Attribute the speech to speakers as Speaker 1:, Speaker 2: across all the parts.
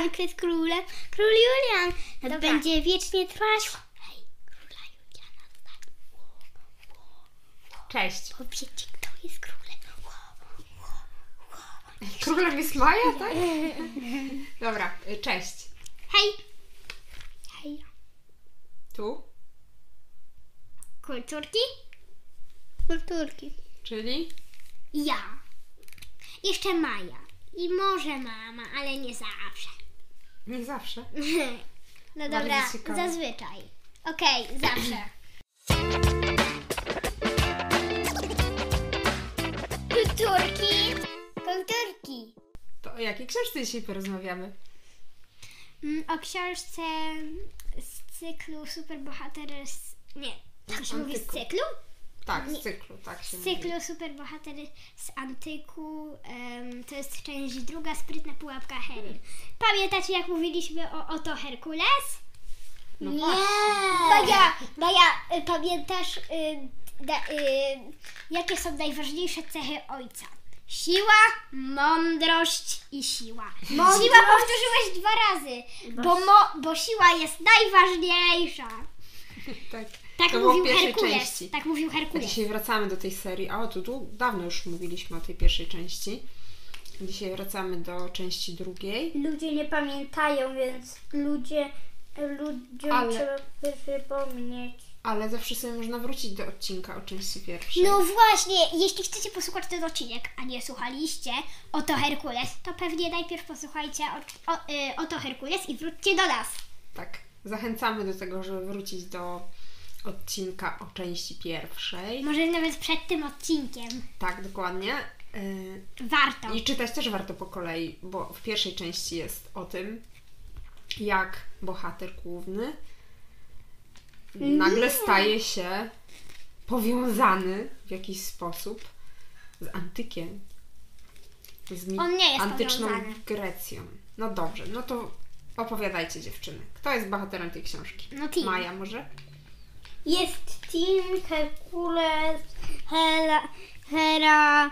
Speaker 1: Juliankę z królem. Król Julian będzie wiecznie trwać. Hej, króla Juliana.
Speaker 2: Cześć.
Speaker 1: Powiedzcie, kto jest królem.
Speaker 2: Królem jest Maja, tak? Dobra, cześć.
Speaker 1: Hej. Hej.
Speaker 2: Tu?
Speaker 1: Kulturki? Kulturki.
Speaker 2: Czyli?
Speaker 1: Ja. Jeszcze Maja. I może mama, ale nie zawsze.
Speaker 2: Nie zawsze.
Speaker 1: No
Speaker 2: Bardzo
Speaker 1: dobra,
Speaker 2: ciekawe.
Speaker 1: zazwyczaj. Okej, zawsze. Kulturki. Kulturki.
Speaker 2: To o jakiej książce dzisiaj porozmawiamy?
Speaker 1: O książce z cyklu Superbohatery Nie, to się mówi z
Speaker 2: Antyku.
Speaker 1: cyklu?
Speaker 2: Tak,
Speaker 1: Nie.
Speaker 2: z cyklu, tak się
Speaker 1: Z cyklu Superbohatery z Antyku. To jest część druga, Sprytna pułapka Harry. Pamiętacie, jak mówiliśmy o Oto Herkules?
Speaker 2: No
Speaker 1: Nie!
Speaker 2: właśnie.
Speaker 1: Baja, pamiętasz, jakie są najważniejsze cechy ojca? Siła, mądrość i siła. Siła powtórzyłeś 2 razy, bo siła jest najważniejsza.
Speaker 2: Tak.
Speaker 1: Tak
Speaker 2: To było w
Speaker 1: mówił
Speaker 2: pierwszej
Speaker 1: Herkules.
Speaker 2: części.
Speaker 1: Tak mówił
Speaker 2: A
Speaker 1: Herkules.
Speaker 2: dzisiaj wracamy do tej serii. A o, tu dawno już mówiliśmy o tej pierwszej części. Dzisiaj wracamy do części drugiej.
Speaker 3: Ludzie nie pamiętają, więc ludziom
Speaker 2: Ale-
Speaker 3: trzeba przypomnieć.
Speaker 2: Ale zawsze sobie można wrócić do odcinka o części pierwszej.
Speaker 1: No właśnie, jeśli chcecie posłuchać ten odcinek, a nie słuchaliście Oto Herkules, to pewnie najpierw posłuchajcie Oto Herkules i wróćcie do nas.
Speaker 2: Tak. Zachęcamy do tego, żeby wrócić do odcinka o części pierwszej.
Speaker 1: Może nawet przed tym odcinkiem.
Speaker 2: Tak, dokładnie.
Speaker 1: Warto.
Speaker 2: I czytać też warto po kolei, bo w pierwszej części jest o tym, jak bohater główny nagle staje się powiązany w jakiś sposób z antykiem. Z
Speaker 1: On nie jest
Speaker 2: antyczną
Speaker 1: powiązany.
Speaker 2: Grecją. No dobrze, no to opowiadajcie, dziewczyny. Kto jest bohaterem tej książki?
Speaker 1: No Tim.
Speaker 2: Maja może?
Speaker 3: Jest Tim, Herkules,
Speaker 1: Hera,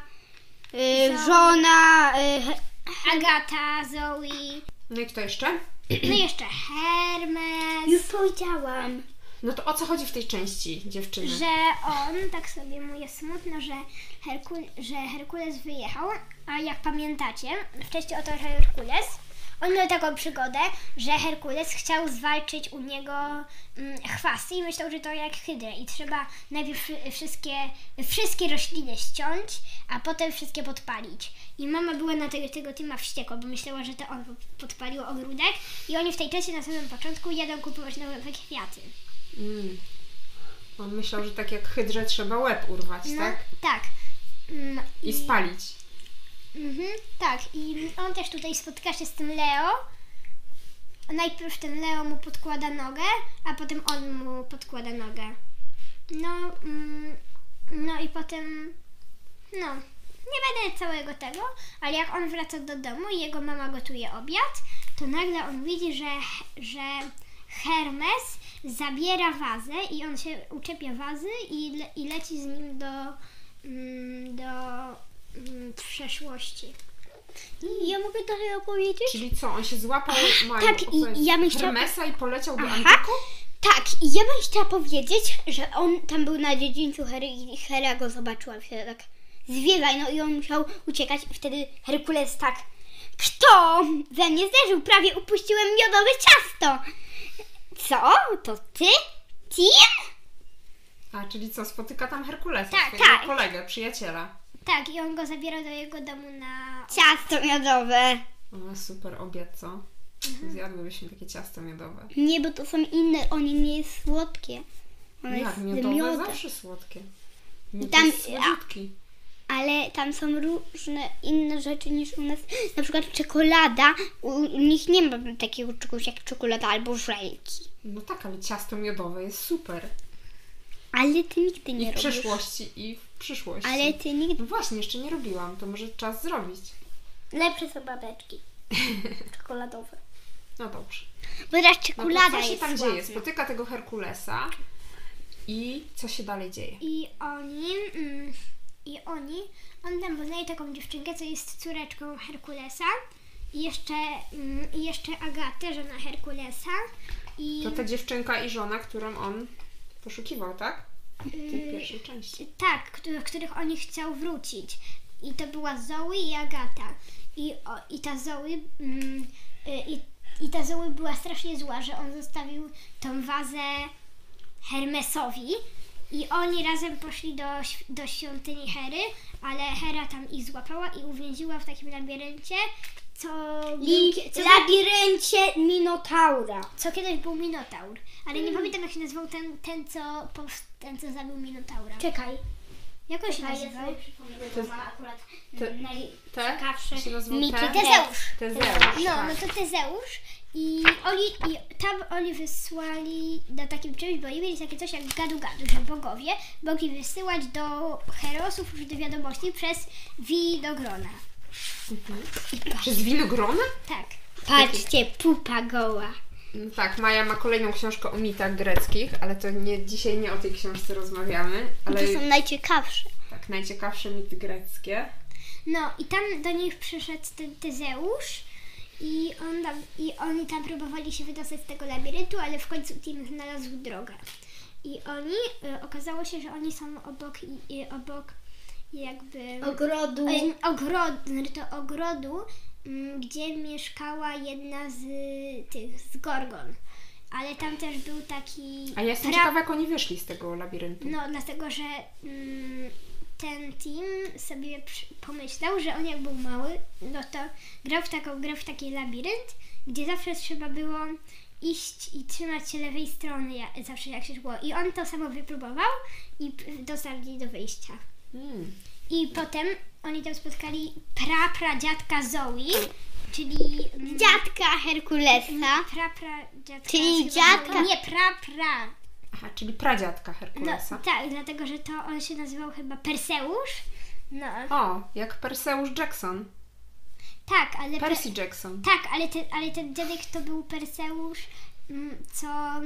Speaker 3: żona,
Speaker 1: Agata, Zoe,
Speaker 2: No i kto jeszcze?
Speaker 1: no i jeszcze Hermes.
Speaker 3: już powiedziałam.
Speaker 2: No to o co chodzi w tej części, dziewczyny?
Speaker 1: Że on, tak sobie mu jest smutno, że Herkules wyjechał, a jak pamiętacie, wcześniej oto Herkules, on miał taką przygodę, że Herkules chciał zwalczyć u niego chwasty i myślał, że to jak hydrę i trzeba najpierw wszystkie rośliny ściąć, a potem wszystkie podpalić. I mama była na tego Tima wściekła, bo myślała, że to on podpalił ogródek i oni w tej części na samym początku jadą kupować nowe kwiaty.
Speaker 2: On myślał, że tak jak hydrze trzeba łeb urwać,
Speaker 1: No,
Speaker 2: tak?
Speaker 1: tak.
Speaker 2: I spalić.
Speaker 1: Tak, i on też tutaj spotyka się z tym Leo. Najpierw ten Leo mu podkłada nogę, a potem on mu podkłada nogę. No i potem, nie będę całego tego, ale jak on wraca do domu i jego mama gotuje obiad, to nagle on widzi, że Hermes zabiera wazę i on się uczepia wazy i leci z nim do przeszłości.
Speaker 3: Ja mogę dalej opowiedzieć?
Speaker 2: Czyli co, on się złapał Maju,
Speaker 3: tak, i ja bym chciała-
Speaker 2: Hermesa i poleciał do Antyku?
Speaker 3: Tak, i ja bym chciała powiedzieć, że on tam był na dziedzińcu Hery i Hera go zobaczyła się tak zwiewaj, no i on musiał uciekać i wtedy Herkules tak, kto we mnie zderzył? Prawie upuściłem miodowe ciasto. Co? To ty? Tim?
Speaker 2: A, czyli co, spotyka tam Herkulesa,
Speaker 1: Tak,
Speaker 2: swojego
Speaker 1: tak.
Speaker 2: kolegę, przyjaciela.
Speaker 1: Tak, i on go zabiera do jego domu na...
Speaker 3: Ciasto miodowe.
Speaker 2: O, super obiad, co? Zjadłybyśmy takie ciasto miodowe.
Speaker 3: Nie, bo to są inne, one nie jest słodkie. One
Speaker 2: Jak,
Speaker 3: jest z
Speaker 2: miodowe
Speaker 3: miodem.
Speaker 2: zawsze słodkie. Miód
Speaker 3: Tam-
Speaker 2: jest słodziutki.
Speaker 3: Ale tam są różne inne rzeczy niż u nas. Na przykład czekolada. U nich nie ma takiego czegoś jak czekolada albo żelki.
Speaker 2: No tak, ale ciasto miodowe jest super.
Speaker 3: Ale ty nigdy nie
Speaker 2: I w
Speaker 3: robisz.
Speaker 2: przeszłości, i w przyszłości.
Speaker 3: Ale ty nigdy...
Speaker 2: No właśnie, jeszcze nie robiłam, to może czas zrobić.
Speaker 3: Lepsze są babeczki. Czekoladowe.
Speaker 2: No dobrze.
Speaker 3: Bo teraz
Speaker 2: No to
Speaker 3: czekolada
Speaker 2: co się
Speaker 3: jest
Speaker 2: tam
Speaker 3: sławna.
Speaker 2: dzieje? Spotyka tego Herkulesa i co się dalej dzieje?
Speaker 1: On tam poznaje taką dziewczynkę, co jest córeczką Herkulesa i jeszcze Agatę, żona Herkulesa. I
Speaker 2: To ta dziewczynka i żona, którą on poszukiwał, tak? W tej pierwszej części.
Speaker 1: tak, do których on chciał wrócić. I to była Zoe i Agata. I ta Zoe i ta Zoe była strasznie zła, że on zostawił tą wazę Hermesowi i oni razem poszli do świątyni Hery, ale Hera tam ich złapała i uwięziła w takim labiryncie,
Speaker 3: Labiryncie Minotaura.
Speaker 1: co kiedyś był Minotaur. Ale nie pamiętam, jak się nazywał ten, co zabił Minotaura.
Speaker 3: Czekaj.
Speaker 1: Jak on się nazywał?
Speaker 3: To ma akurat
Speaker 2: Te
Speaker 3: najciekawsze
Speaker 2: się nazywał
Speaker 3: mity
Speaker 1: Tezeusz.
Speaker 2: Tezeusz,
Speaker 1: No,
Speaker 2: tak.
Speaker 1: no to Tezeusz i tam oni wysłali do takim czymś, bo oni mieli takie coś jak gadu-gadu, że bogowie mogli wysyłać do herosów różne wiadomości przez winogrona.
Speaker 2: Przez winogrona?
Speaker 1: Tak.
Speaker 3: Patrzcie, pupa goła.
Speaker 2: No tak, Maja ma kolejną książkę o mitach greckich, ale to dzisiaj nie o tej książce rozmawiamy, ale
Speaker 3: To są najciekawsze.
Speaker 2: tak, najciekawsze mity greckie.
Speaker 1: No i tam do nich przyszedł ten Tezeusz i oni tam próbowali się wydostać z tego labiryntu, ale w końcu Tim znalazł drogę. I okazało się, że oni są obok jakby
Speaker 3: Ogrodu.
Speaker 1: ogrodu, gdzie mieszkała jedna z Gorgon. Ale tam też był taki...
Speaker 2: A ja jestem ciekawa, jak oni wyszli z tego labiryntu.
Speaker 1: No, dlatego, że ten Tim sobie pomyślał, że on jak był mały, no to grał w taki labirynt, gdzie zawsze trzeba było iść i trzymać się lewej strony, zawsze jak się szło. I on to samo wypróbował i dotarli do wyjścia. I potem oni tam spotkali pradziadka Zoe, czyli...
Speaker 3: Dziadka Herkulesa.
Speaker 1: Pradziadka...
Speaker 3: Czyli dziadka.
Speaker 1: Nie,
Speaker 2: Aha, czyli pradziadka
Speaker 1: No,
Speaker 2: Herkulesa.
Speaker 1: tak, dlatego, że to on się nazywał chyba Perseusz. No,
Speaker 2: O, jak Perseusz Jackson.
Speaker 1: tak, ale...
Speaker 2: Percy Jackson.
Speaker 1: Tak, ale ten dziadek to był Perseusz, co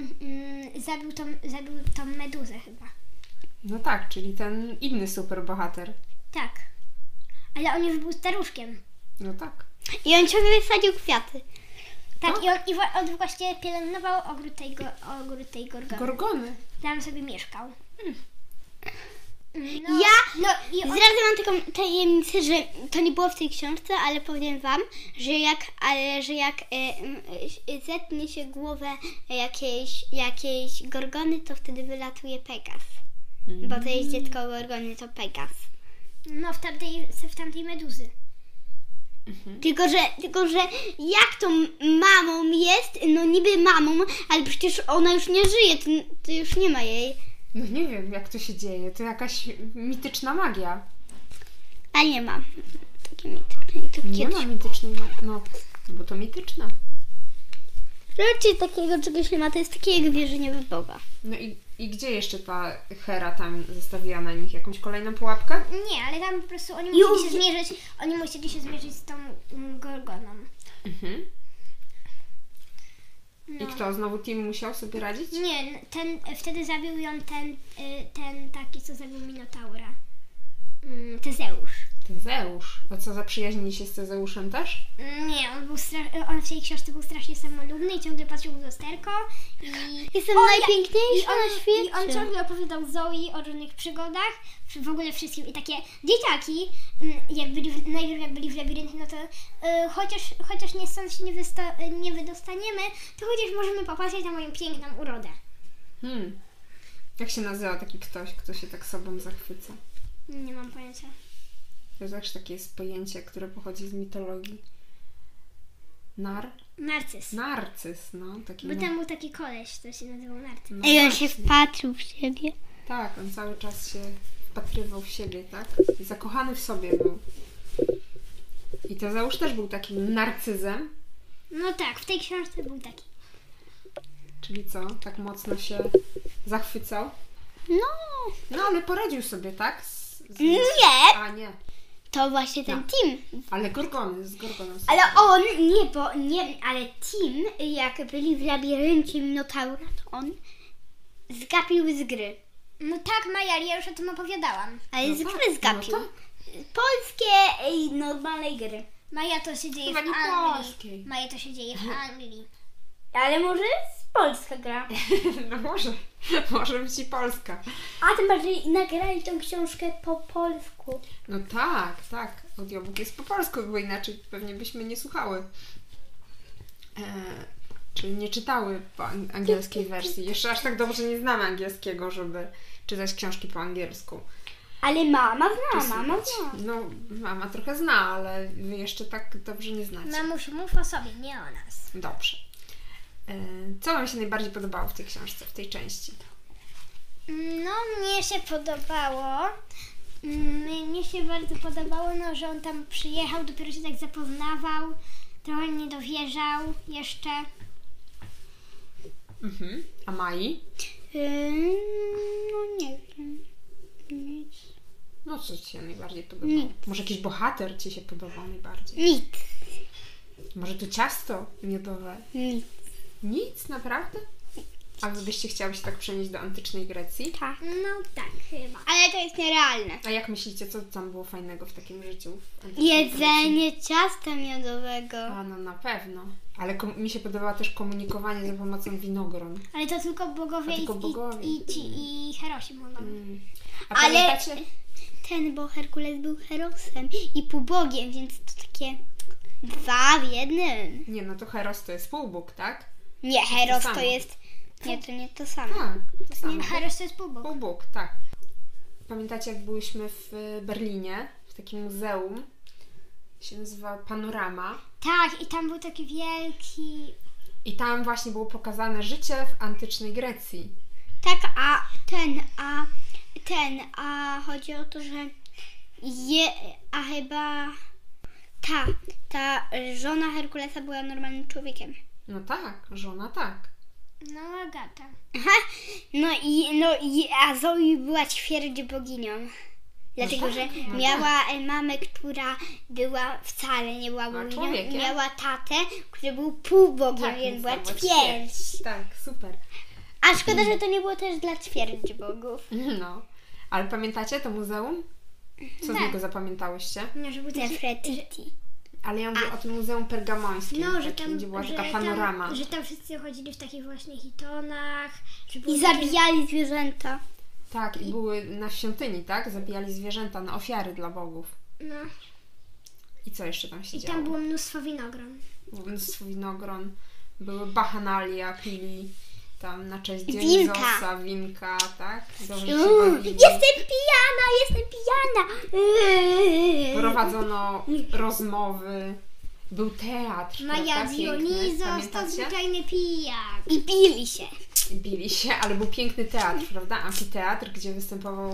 Speaker 1: zabił tą meduzę chyba.
Speaker 2: No tak, czyli ten inny superbohater.
Speaker 1: Tak. Ale on już był staruszkiem.
Speaker 2: No tak.
Speaker 3: I on ciągle sadził kwiaty.
Speaker 1: Tak,
Speaker 2: Tak?
Speaker 1: on właśnie pielęgnował ogród tej Gorgony.
Speaker 2: Gorgony.
Speaker 1: Tam sobie mieszkał.
Speaker 3: Zdradzę wam taką tajemnicę, że to nie było w tej książce, ale powiem wam, że jak zetnie się głowę jakiejś Gorgony, to wtedy wylatuje Pegas. Bo to jest dziecko Gorgony, to Pegas.
Speaker 1: No, w tamtej meduzy.
Speaker 3: Tylko, że jak tą mamą jest, no niby mamą, ale przecież ona już nie żyje, to już nie ma jej.
Speaker 2: No nie wiem, jak to się dzieje. To jakaś mityczna magia.
Speaker 3: A nie ma. Takie mityczne. To
Speaker 2: Nie ma mitycznej magii. No, bo to mityczna.
Speaker 3: Raczej takiego czegoś nie ma, to jest takie jak wierzenie w Boga.
Speaker 2: No i gdzie jeszcze ta Hera tam zostawiła na nich jakąś kolejną pułapkę?
Speaker 1: Nie, ale tam po prostu oni musieli się zmierzyć z tą Gorgoną.
Speaker 2: Mhm.
Speaker 1: No.
Speaker 2: I kto? Znowu Tim musiał sobie radzić?
Speaker 1: Nie, wtedy zabił ją ten taki, co zabił Minotaura. Tezeusz.
Speaker 2: Tezeusz. A co, zaprzyjaźnili się z Tezeuszem też?
Speaker 1: Nie, on w tej książce był strasznie samolubny i ciągle patrzył w lusterko.
Speaker 3: Jestem najpiękniejszy na świecie.
Speaker 1: I on ciągle opowiadał Zoe o różnych przygodach, w ogóle wszystkim. I takie dzieciaki, najpierw jak byli w labiryncie, no to chociaż nie stąd się nie wydostaniemy, to chociaż możemy popatrzeć na moją piękną urodę.
Speaker 2: Jak się nazywa taki ktoś, kto się tak sobą zachwyca?
Speaker 1: Nie mam pojęcia.
Speaker 2: To też takie jest pojęcie, które pochodzi z mitologii.
Speaker 1: Narcyz.
Speaker 2: Narcyz, no. Taki
Speaker 1: Bo tam był taki koleś, to się nazywał Narcyz.
Speaker 2: no,
Speaker 3: I on się wpatrzył w siebie.
Speaker 2: tak, on cały czas się wpatrywał w siebie, tak? I zakochany w sobie był. I Tezeusz też był takim narcyzem.
Speaker 1: No tak, w tej książce był taki.
Speaker 2: Czyli co? Tak mocno się zachwycał? No, ale poradził sobie, tak?
Speaker 3: Nie!
Speaker 2: A, nie.
Speaker 3: To właśnie ten Tim.
Speaker 2: Ale Gorgony, z Gorgoną.
Speaker 3: Ale on, ale Tim, jak byli w labiryncie Minotaura, to on zgapił z gry.
Speaker 1: No tak, Maja, ja już o tym opowiadałam.
Speaker 3: Ale z
Speaker 2: tak,
Speaker 3: gry zgapił.
Speaker 2: no tak.
Speaker 3: Polskiej normalnej gry.
Speaker 1: Maja to się dzieje
Speaker 2: Chyba
Speaker 1: w
Speaker 2: nie
Speaker 1: Anglii.
Speaker 2: polskiej.
Speaker 1: Maja to się dzieje w Anglii.
Speaker 3: Ale może z Polska gra.
Speaker 2: No może być i Polska.
Speaker 3: A tym bardziej nagrali tą książkę po polsku.
Speaker 2: No tak. Audiobook jest po polsku, bo inaczej pewnie byśmy nie słuchały. Czyli nie czytały po angielskiej wersji. Jeszcze aż tak dobrze nie znamy angielskiego, żeby czytać książki po angielsku.
Speaker 3: Ale mama
Speaker 2: Czy
Speaker 3: zna, mama
Speaker 2: słuchać.
Speaker 3: zna.
Speaker 2: No, mama trochę zna, ale wy jeszcze tak dobrze nie znacie.
Speaker 1: Mamusiu, mów o sobie, nie o nas.
Speaker 2: Dobrze. Co Wam się najbardziej podobało w tej książce, w tej części?
Speaker 1: No, mnie się podobało. Mnie się bardzo podobało, no, że on tam przyjechał, dopiero się tak zapoznawał, trochę nie dowierzał jeszcze.
Speaker 2: A Mai?
Speaker 3: No nie wiem. Nic.
Speaker 2: No co Ci się najbardziej podobało?
Speaker 3: Nic.
Speaker 2: Może jakiś bohater Ci się podobał najbardziej?
Speaker 3: Nic.
Speaker 2: Może to ciasto miodowe?
Speaker 3: Nic.
Speaker 2: Nic, naprawdę? A Wy byście chciały się tak przenieść do antycznej Grecji?
Speaker 3: Tak.
Speaker 1: No tak, chyba.
Speaker 3: Ale to jest nierealne.
Speaker 2: A jak myślicie, co tam było fajnego w takim życiu? W antycznej Grecji?
Speaker 3: Jedzenie ciasta miodowego.
Speaker 2: A no na pewno. Ale mi się podobało też komunikowanie za pomocą winogron.
Speaker 1: Ale to tylko bogowie,
Speaker 2: A tylko bogowie.
Speaker 1: i Herosi mogą.
Speaker 2: A
Speaker 3: Ale-
Speaker 2: pamiętacie?
Speaker 3: Bo Herkules był Herosem i półbogiem, więc to takie 2 w 1.
Speaker 2: Nie, no to Heros to jest półbóg, tak?
Speaker 3: Nie, Heros
Speaker 2: samo.
Speaker 3: to jest... Nie, to nie to samo.
Speaker 2: Tak, to samo.
Speaker 1: Nie, Heros to jest półbóg.
Speaker 2: Półbóg, tak. Pamiętacie, jak byliśmy w Berlinie, w takim muzeum, się nazywa Panorama,
Speaker 1: Tak, i tam był taki wielki...
Speaker 2: i tam właśnie było pokazane życie w antycznej Grecji.
Speaker 3: Tak, a chodzi o to, że chyba ta żona Herkulesa była normalnym człowiekiem.
Speaker 2: No tak, żona tak.
Speaker 1: No, Agata.
Speaker 3: Aha, a Zoe była ćwierć boginią. Dlatego, że
Speaker 2: no
Speaker 3: miała mamę, która wcale nie była
Speaker 2: Była
Speaker 3: boginią.
Speaker 2: człowiekiem.
Speaker 3: Miała tatę, który był półbogiem,
Speaker 2: Tak,
Speaker 3: więc była
Speaker 2: była
Speaker 3: ćwierć.
Speaker 2: Tak, super.
Speaker 3: A szkoda, że to nie było też dla ćwierć bogów.
Speaker 2: No. Ale pamiętacie to muzeum? Co z
Speaker 1: Tak.
Speaker 2: niego zapamiętałyście?
Speaker 1: No, że był taki...
Speaker 3: Nefertiti.
Speaker 2: Ale ja mówię o tym muzeum pergamońskim,
Speaker 1: No, że
Speaker 2: takim,
Speaker 1: tam,
Speaker 2: gdzie była
Speaker 1: że
Speaker 2: taka panorama.
Speaker 1: Tam, że tam wszyscy chodzili w takich właśnie hitonach. Że było
Speaker 3: I
Speaker 1: takie-
Speaker 3: zabijali zwierzęta.
Speaker 2: Tak, i były na świątyni, tak? Zabijali zwierzęta na ofiary dla bogów.
Speaker 1: No.
Speaker 2: I co jeszcze tam się
Speaker 1: I
Speaker 2: działo?
Speaker 1: tam było mnóstwo winogron.
Speaker 2: Było mnóstwo winogron, były bachanalia, pili tam na cześć
Speaker 3: Winka.
Speaker 2: Dionizosa, winka, tak? Dobrze się bawili.
Speaker 3: Jestem pijana!
Speaker 2: Prowadzono rozmowy, był teatr,
Speaker 1: Maja
Speaker 2: prawda? Piękny,
Speaker 1: Dionizos to
Speaker 2: pamiętacie?
Speaker 1: zwyczajny pijak.
Speaker 3: I bili się.
Speaker 2: I bili się, ale był piękny teatr, prawda? Amfiteatr, gdzie występował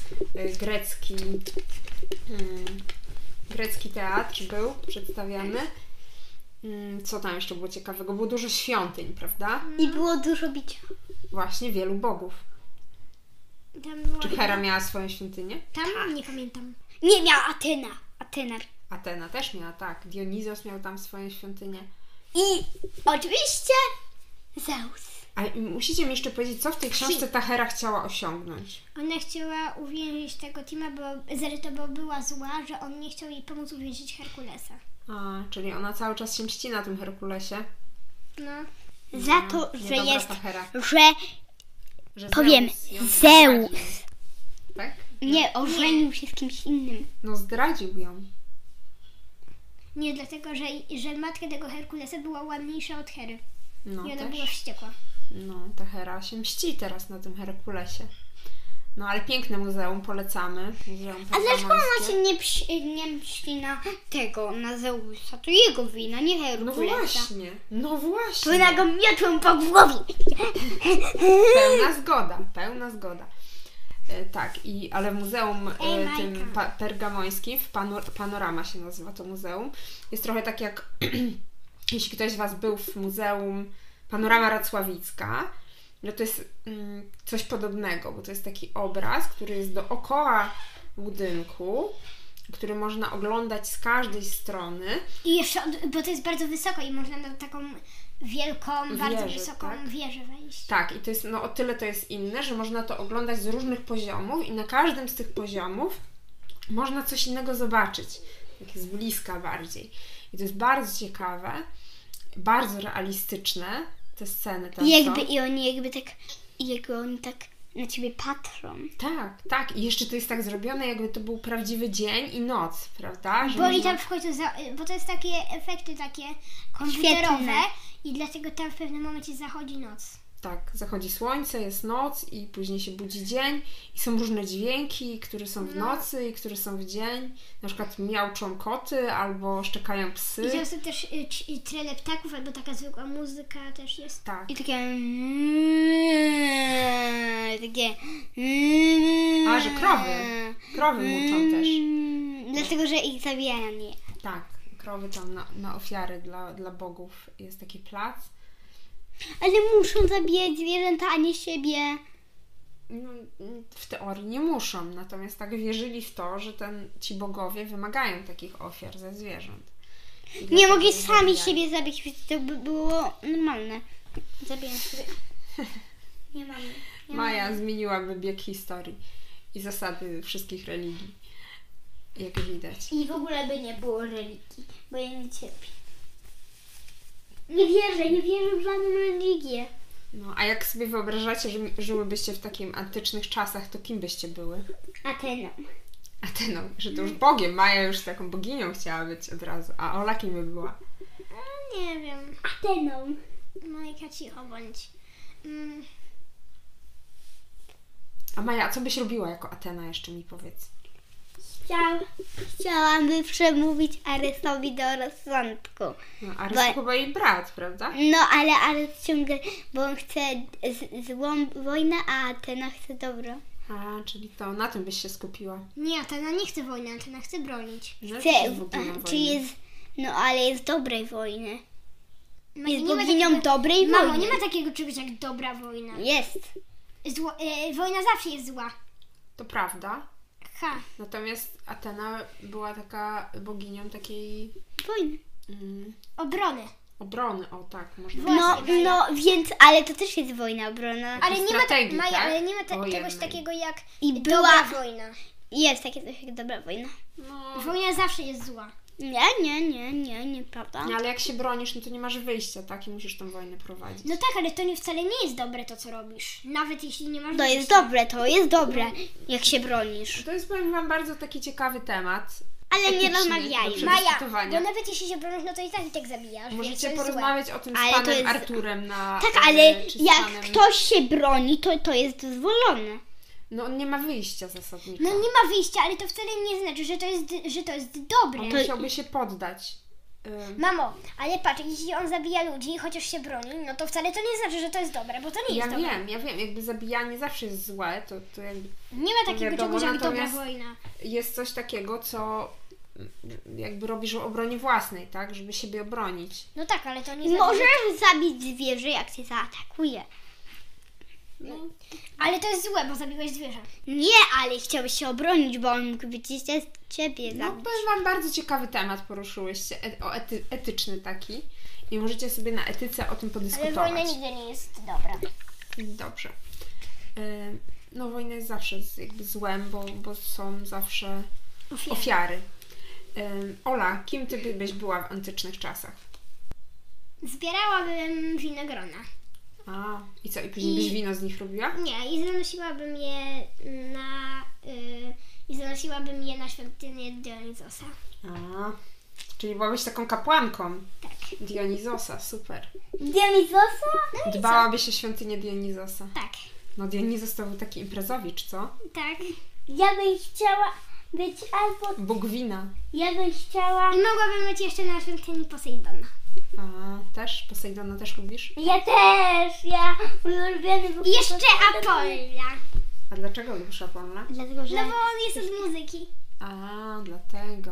Speaker 2: grecki teatr był przedstawiany. Co tam jeszcze było ciekawego? Było dużo świątyń, prawda?
Speaker 3: I było dużo bicia.
Speaker 2: Właśnie wielu bogów.
Speaker 1: Tam była...
Speaker 2: Czy Hera miała swoją świątynię?
Speaker 1: Tam? Nie pamiętam.
Speaker 3: Nie, miała Atena.
Speaker 2: Atena też miała, tak. Dionizos miał tam swoją świątynię.
Speaker 3: I oczywiście Zeus.
Speaker 2: A musicie mi jeszcze powiedzieć, co w tej książce ta Hera chciała osiągnąć.
Speaker 1: Ona chciała uwięzić tego Tima, bo była zła, że on nie chciał jej pomóc uwięzić Herkulesa.
Speaker 2: A, czyli ona cały czas się mści na tym Herkulesie.
Speaker 1: No.
Speaker 3: Za to, że
Speaker 2: niedobra
Speaker 3: jest,
Speaker 2: ta Hera.
Speaker 3: że
Speaker 2: Że
Speaker 3: powiem,
Speaker 2: ją
Speaker 3: Zeus.
Speaker 2: zdradził. Tak?
Speaker 3: nie ożenił się z kimś innym.
Speaker 2: No zdradził ją.
Speaker 1: Nie, dlatego, że matka tego Herkulesa była ładniejsza od Hery.
Speaker 2: No
Speaker 1: I ona
Speaker 2: też.
Speaker 1: była wściekła.
Speaker 2: No, ta Hera się mści teraz na tym Herkulesie. No, ale piękne muzeum, polecamy. Muzeum
Speaker 3: A dlaczego ona
Speaker 2: Pergamońskie.
Speaker 3: się nie mści na Zeusa? To jego wina, nie
Speaker 2: No
Speaker 3: Herkulesa.
Speaker 2: właśnie, no właśnie.
Speaker 3: Powinna go miotłem po głowie.
Speaker 2: Pełna zgoda. Tak, ale w muzeum tym pergamońskim, w Panorama się nazywa to muzeum, jest trochę tak jak, jeśli ktoś z Was był w muzeum Panorama Racławicka, no to jest coś podobnego, bo to jest taki obraz, który jest dookoła budynku, który można oglądać z każdej strony.
Speaker 1: I jeszcze, bo to jest bardzo wysoko i można na taką wielką, bardzo
Speaker 2: Wieżę,
Speaker 1: wysoką
Speaker 2: tak?
Speaker 1: wieżę wejść.
Speaker 2: Tak, i to jest, no o tyle to jest inne, że można to oglądać z różnych poziomów i na każdym z tych poziomów można coś innego zobaczyć. takie z bliska bardziej. I to jest bardzo ciekawe, bardzo realistyczne te sceny tam są.
Speaker 3: I oni tak na ciebie patrzą.
Speaker 2: Tak. I jeszcze to jest tak zrobione, jakby to był prawdziwy dzień i noc, prawda? Że
Speaker 1: Bo i tam w końcu, bo to jest takie efekty takie komputerowe
Speaker 3: Świetne.
Speaker 1: i dlatego tam w pewnym momencie zachodzi noc.
Speaker 2: Tak, zachodzi słońce, jest noc i później się budzi dzień i są różne dźwięki, które są w nocy i które są w dzień. Na przykład miauczą koty albo szczekają psy.
Speaker 1: I często też trele ptaków albo taka zwykła muzyka też jest.
Speaker 2: Tak.
Speaker 3: I takie...
Speaker 2: A, że krowy. Krowy muczą też.
Speaker 3: Dlatego, że ich zabijają, nie.
Speaker 2: Tak, krowy tam na ofiary dla bogów jest taki plac.
Speaker 3: Ale muszą zabijać zwierzęta, a nie siebie.
Speaker 2: No, w teorii nie muszą, natomiast tak wierzyli w to, że ci bogowie wymagają takich ofiar ze zwierząt.
Speaker 3: Nie mogli sami siebie zabić, to by było normalne. Zabijam sobie. Nie mam.
Speaker 2: Maja zmieniłaby bieg historii i zasady wszystkich religii, jak widać.
Speaker 3: I w ogóle by nie było religii, bo ja nie cierpię. Nie wierzę w żadną religię.
Speaker 2: No, a jak sobie wyobrażacie, że żyłybyście w takich antycznych czasach, to kim byście były? Ateną, że to już Bogiem. Maja już taką boginią chciała być od razu. A Ola kim by była?
Speaker 1: Nie wiem.
Speaker 3: Ateną.
Speaker 1: Majka, cicho bądź.
Speaker 2: A Maja, a co byś robiła jako Atena? Jeszcze mi powiedz.
Speaker 3: Chciałam przemówić Aresowi do rozsądku.
Speaker 2: No, Ares chyba jej brat, prawda?
Speaker 3: No, ale Ares ciągle, bo on chce złą wojnę, a Atena chce dobro.
Speaker 2: A, czyli to na tym byś się skupiła.
Speaker 1: Nie, Atena nie chce wojny, Atena chce bronić.
Speaker 2: No,
Speaker 3: Chce,
Speaker 2: jest boginią
Speaker 3: czy
Speaker 2: wojny.
Speaker 3: jest, no ale jest dobrej wojny.
Speaker 1: No,
Speaker 3: Jest
Speaker 1: nie ma
Speaker 3: boginią
Speaker 1: takiego-
Speaker 3: dobrej
Speaker 1: Mamo,
Speaker 3: wojny.
Speaker 1: nie ma takiego czegoś jak dobra wojna.
Speaker 3: Jest.
Speaker 1: Wojna zawsze jest zła.
Speaker 2: To prawda.
Speaker 1: Ha.
Speaker 2: Natomiast Atena była taka boginią takiej
Speaker 3: Wojny.
Speaker 1: Obrony.
Speaker 2: obrony. O tak, można
Speaker 1: Właśnie.
Speaker 3: No, więc, ale to też jest wojna, obrona.
Speaker 1: Ale nie ma,
Speaker 2: strategii,
Speaker 1: Maja,
Speaker 2: tak?
Speaker 1: ale nie ma czegoś
Speaker 2: Wojennej.
Speaker 1: takiego jak
Speaker 3: I
Speaker 1: dobra
Speaker 3: była-
Speaker 1: wojna.
Speaker 3: Jest takie coś jak dobra wojna.
Speaker 2: No,
Speaker 1: Wojna zawsze jest zła.
Speaker 3: Nieprawda.
Speaker 2: ale jak się bronisz, no to nie masz wyjścia, tak? I musisz tą wojnę prowadzić.
Speaker 1: No tak, ale to nie wcale nie jest dobre to, co robisz. Nawet jeśli nie masz
Speaker 3: To jest dobre, jak się bronisz.
Speaker 2: To jest, powiem Wam, bardzo taki ciekawy temat.
Speaker 3: Ale nie
Speaker 2: etyczny
Speaker 3: rozmawiajmy.
Speaker 2: do
Speaker 1: Maja,
Speaker 2: przedyskutowania.
Speaker 1: bo nawet jeśli się bronisz, no to i tak zabijasz. więc to
Speaker 2: Możecie
Speaker 1: jest
Speaker 2: porozmawiać o tym z
Speaker 3: Ale to
Speaker 2: panem
Speaker 3: jest-
Speaker 2: Arturem na...
Speaker 3: Tak, ale
Speaker 2: czy z
Speaker 3: jak
Speaker 2: panem...
Speaker 3: ktoś się broni, to jest dozwolone.
Speaker 2: No on nie ma wyjścia zasadniczo.
Speaker 1: No nie ma wyjścia, ale to wcale nie znaczy, że to jest dobre.
Speaker 2: On musiałby się poddać.
Speaker 1: Mamo, ale patrz, jeśli on zabija ludzi, chociaż się broni, no to wcale to nie znaczy, że to jest dobre, bo to nie jest dobre.
Speaker 2: Ja wiem, jakby zabijanie zawsze jest złe, to jakby
Speaker 1: Nie ma takiego
Speaker 2: wiadomo,
Speaker 1: czegoś jak dobra
Speaker 2: natomiast-
Speaker 1: wojna.
Speaker 2: jest coś takiego, co jakby robisz o obronie własnej, tak? Żeby siebie obronić.
Speaker 1: No tak, ale to nie znaczy,
Speaker 3: Możesz zabić zwierzę, jak cię zaatakuje.
Speaker 2: No,
Speaker 1: ale to jest złe, bo zabiłeś zwierzę.
Speaker 3: Nie, ale chciałbyś się obronić, bo on mógł ciebie
Speaker 2: no
Speaker 3: zabić.
Speaker 2: powiem Wam, bardzo ciekawy temat poruszyłyście, etyczny taki. I możecie sobie na etyce o tym
Speaker 1: Ale
Speaker 2: podyskutować.
Speaker 1: wojna nigdy nie jest dobra.
Speaker 2: Dobrze. No wojna jest zawsze jakby złem, bo są zawsze ofiary. Ola, kim Ty byś była w antycznych czasach?
Speaker 1: Zbierałabym winogrona.
Speaker 2: A, i co? I później byś wino z nich robiła?
Speaker 1: Nie, i zanosiłabym je na świątynię Dionizosa.
Speaker 2: A, czyli byłabyś taką kapłanką
Speaker 1: Tak.
Speaker 2: Dionizosa, super.
Speaker 3: Dionizosa?
Speaker 2: Dbałabyś o świątynię Dionizosa.
Speaker 1: Tak.
Speaker 2: No Dionizos to był taki imprezowicz, co?
Speaker 1: Tak.
Speaker 3: Ja bym chciała być albo...
Speaker 2: Bóg wina.
Speaker 3: Ja bym chciała...
Speaker 1: I mogłabym być jeszcze na świątyni Posejdona.
Speaker 2: A, też? Posejdona też lubisz?
Speaker 3: Ja też! Ja mój ulubiony był...
Speaker 1: I jeszcze Apolla.
Speaker 2: A dlaczego lubisz Apolla?
Speaker 3: Dlatego, że...
Speaker 1: No bo on jest od muzyki.
Speaker 2: A, dlatego.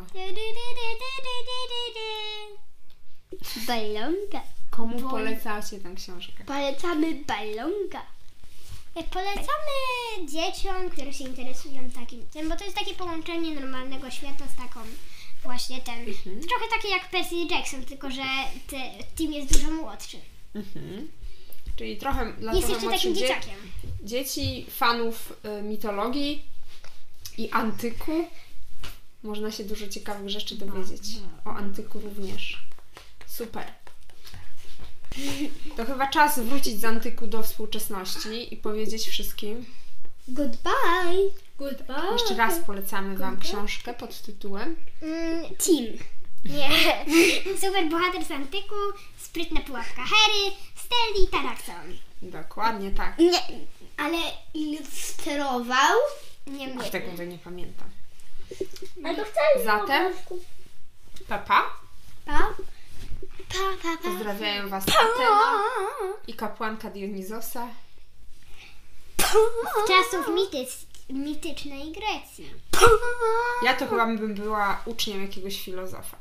Speaker 3: Balonka.
Speaker 2: Komu polecacie tę książkę?
Speaker 3: Polecamy balonka.
Speaker 1: Polecamy dzieciom, które się interesują takim tym, bo to jest takie połączenie normalnego świata z taką właśnie trochę takie jak Percy Jackson, tylko że Tim jest dużo młodszy.
Speaker 2: Czyli trochę dla
Speaker 1: Jest
Speaker 2: trochę
Speaker 1: jeszcze takim
Speaker 2: młodszych
Speaker 1: dzieciakiem.
Speaker 2: dzieci, fanów mitologii i antyku. Można się dużo ciekawych rzeczy dowiedzieć. O antyku również. Super. To chyba czas wrócić z antyku do współczesności i powiedzieć wszystkim.
Speaker 3: Goodbye. Goodbye.
Speaker 2: Jeszcze raz polecamy Wam książkę pod tytułem
Speaker 3: Tim.
Speaker 1: Nie. Super bohater z antyku, sprytna pułapka Harry, Stelli i Tarakson.
Speaker 2: Dokładnie tak.
Speaker 3: Nie, ale ilustrował.
Speaker 1: Nie
Speaker 2: Aż
Speaker 1: wiem.
Speaker 2: tego nie pamiętam.
Speaker 3: Ale to wcale
Speaker 2: Zatem papa.
Speaker 1: Pa?
Speaker 2: Pozdrawiają Was Atena i kapłanka Dionizosa.
Speaker 1: Z czasów mitycznej Grecji.
Speaker 2: Ja to chyba bym była uczniem jakiegoś filozofa.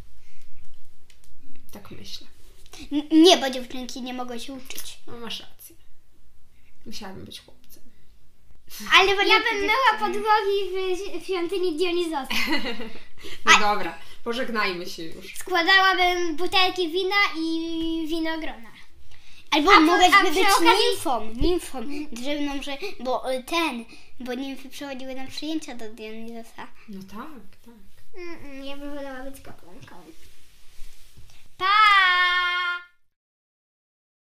Speaker 2: Tak myślę.
Speaker 3: Nie, bo dziewczynki nie mogą się uczyć.
Speaker 2: No masz rację. Musiałabym być chłopcem.
Speaker 1: Ale ja bym myła podłogi w świątyni Dionizosa.
Speaker 2: No dobra, pożegnajmy się już.
Speaker 1: Składałabym butelki wina i winogrona.
Speaker 3: Albo mogłaś
Speaker 1: a
Speaker 3: być
Speaker 1: przy okazji-
Speaker 3: nimfą drzewną, bo nimfy przychodziły na przyjęcia do Dionizosa.
Speaker 2: No tak.
Speaker 1: Ja bym wolała być kapłanką. Pa!